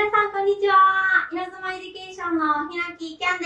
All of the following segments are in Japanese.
皆さんこんにちは。稲妻エデュケーションのひなききゃんです。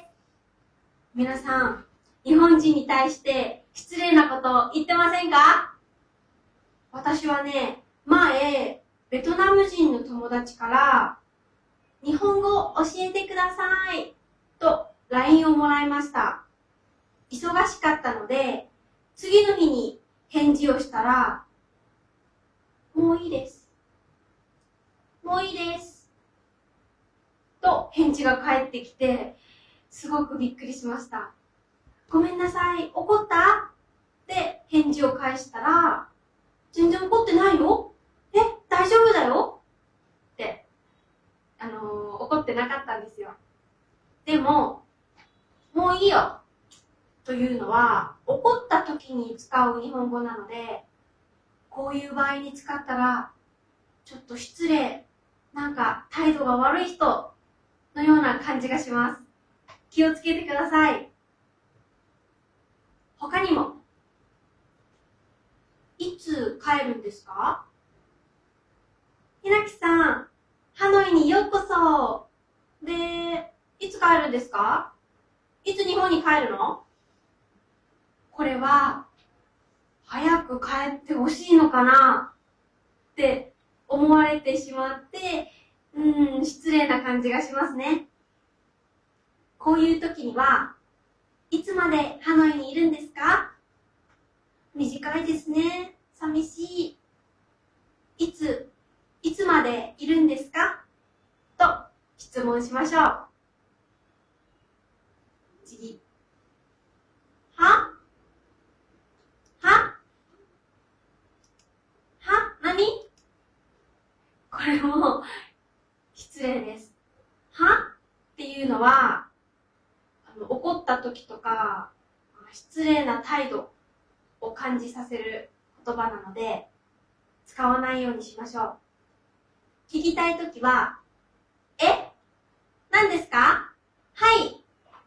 皆さん、日本人に対して失礼なこと言ってませんか？私はね、前、ベトナム人の友達から日本語教えてくださいと LINE をもらいました。忙しかったので、次の日に返事をしたら、もういいです。もういいです。と返事が返ってきて、すごくびっくりしました。ごめんなさい、怒った？って返事を返したら、全然怒ってないよ。大丈夫だよって、怒ってなかったんですよ。でも、もういいよというのは、怒った時に使う日本語なので、こういう場合に使ったら、ちょっと失礼、なんか態度が悪い人のような感じがします。気をつけてください。他にも、いつ帰るんですか？ひなきさん、ハノイにようこそ。で、いつ帰るんですか？いつ日本に帰るの？これは、早く帰ってほしいのかなって思われてしまって、失礼な感じがしますね。こういう時には、いつまでハノイにいるんですか？短いですね。寂しい。いつまでいるんですか？と質問しましょう。次。何？これも失礼です。は？っていうのは、怒った時とか、失礼な態度を感じさせる言葉なので、使わないようにしましょう。聞きたい時は、何ですか？はい。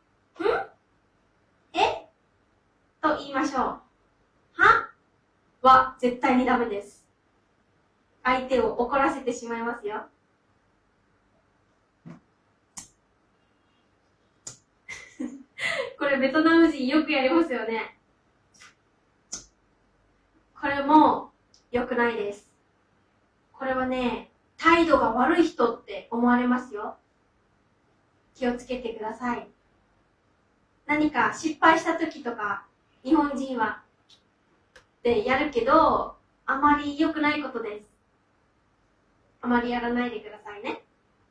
と言いましょう。は絶対にダメです。相手を怒らせてしまいますよ。これベトナム人よくやりますよね。これも良くないです。これはね、態度が悪い人って思われますよ。気をつけてください。何か失敗した時とか、日本人はってやるけど、あまり良くないことです。あまりやらないでくださいね。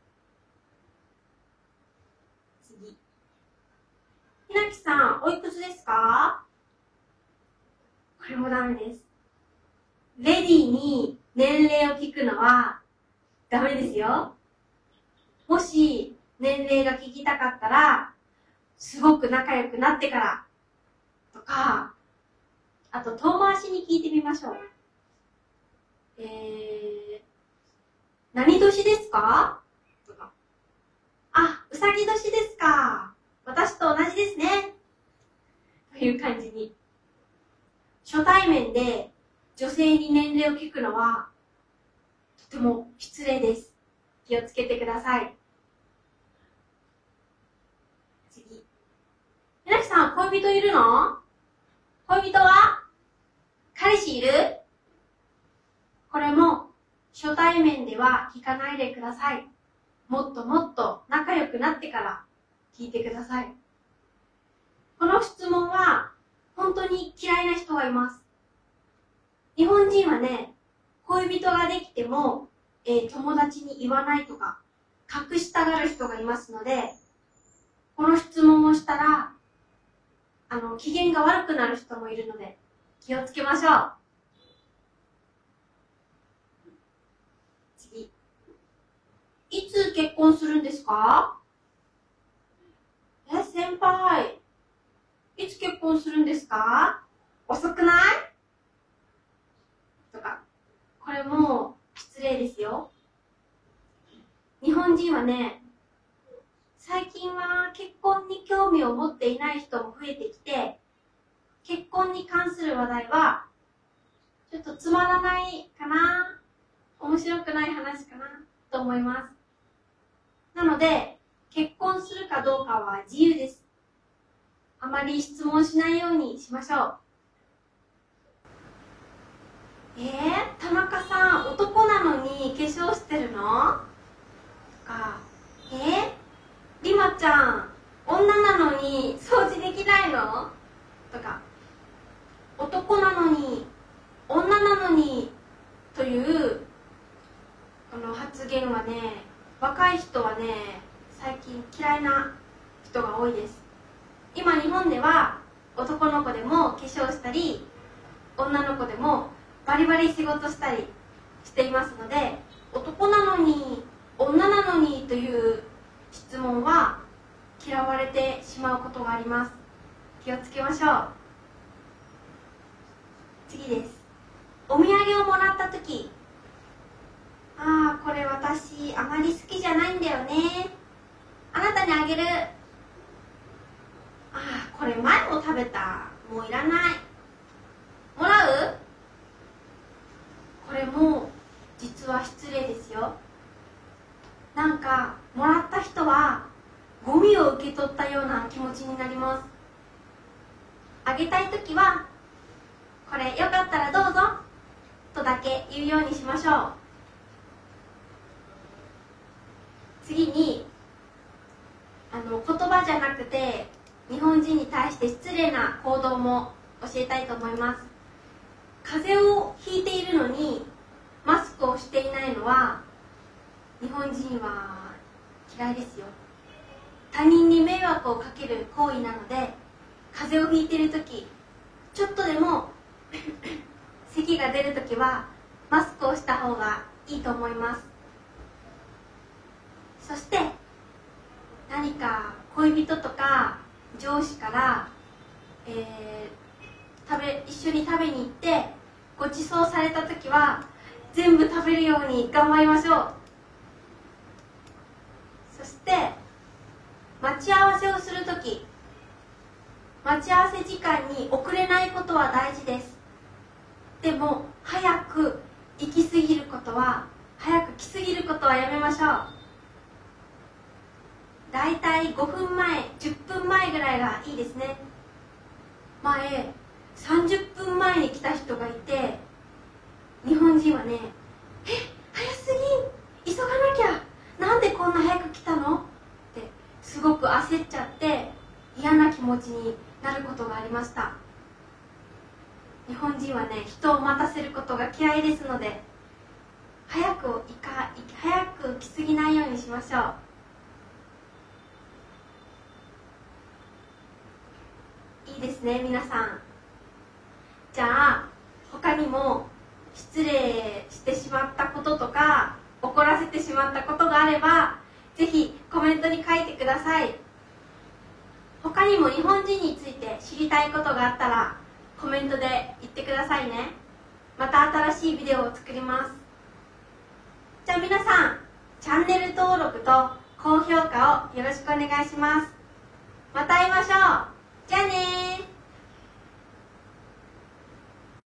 次。ひなきさん、おいくつですか？これもダメです。レディーに年齢を聞くのはダメですよ。もし年齢が聞きたかったら、すごく仲良くなってからとか、あと遠回しに聞いてみましょう。何年ですか？とか。うさぎ年ですか。私と同じですね。という感じに。初対面で女性に年齢を聞くのはとても失礼です。気をつけてください。次。ひなきさん、恋人いるの？恋人は？彼氏いる？これも初対面では聞かないでください。もっともっと仲良くなってから聞いてください。この質問は本当に嫌いな人がいます。日本人はね、恋人ができても、友達に言わないとか隠したがる人がいますので、この質問をしたら機嫌が悪くなる人もいるので気をつけましょう。次。いつ結婚するんですか？先輩。いつ結婚するんですか？遅くない？とか。これも失礼ですよ。日本人はね、最近は結婚に興味を持っていない人も増えてきて、結婚に関する話題はちょっとつまらないかな、面白くない話かなと思います。 なので、結婚するかどうかは自由です。あまり質問しないようにしましょう。田中さん、男なのに化粧してるの？とか、りまちゃん、女なのに掃除できないの？とか、男なのに、女なのに、というこの発言はね、若い人はね、最近嫌いな人が多いです。今日本では男の子でも化粧したり、女の子でもバリバリ仕事したりしていますので、男なのに女なのにという質問は嫌われてしまうことがあります。気をつけましょう。次です。お土産をもらった時、これ私あまり好きじゃないんだよね、あなたにあげる。これ前も食べた、もういらない、もらう？これも実は失礼ですよ。なんかもらった人はゴミを受け取ったような気持ちになります。あげたいときは、これよかったらどうぞとだけ言うようにしましょう。次に、言葉じゃなくて日本人に対して失礼な行動も教えたいと思います。風邪をひいているのにマスクをしていないのは日本人は嫌いですよ。他人に迷惑をかける行為なので、風邪をひいているとき、ちょっとでも咳が出るときはマスクをした方がいいと思います。そして何か恋人とか上司から、一緒に食べに行ってご馳走されたときは全部食べるように頑張りましょう。そして待ち合わせをするとき、待ち合わせ時間に遅れないことは大事です。でも早く行き過ぎることは、早く来すぎることはやめましょう。だいたい5分前、10分前ぐらいがいいですね。前30分前に来た人がいて、日本人はね、早すぎん、急がなきゃ、なんでこんな早く来たのってすごく焦っちゃって嫌な気持ちになることがありました。日本人はね、人を待たせることが嫌いですので、早く来すぎないようにしましょう。いいですね、皆さん。じゃあ他にも失礼してしまったこととか怒らせてしまったことがあれば、ぜひコメントに書いてください。他にも日本人について知りたいことがあったらコメントで言ってくださいね。また新しいビデオを作ります。じゃあ皆さん、チャンネル登録と高評価をよろしくお願いします。また会いましょう。じゃあねー。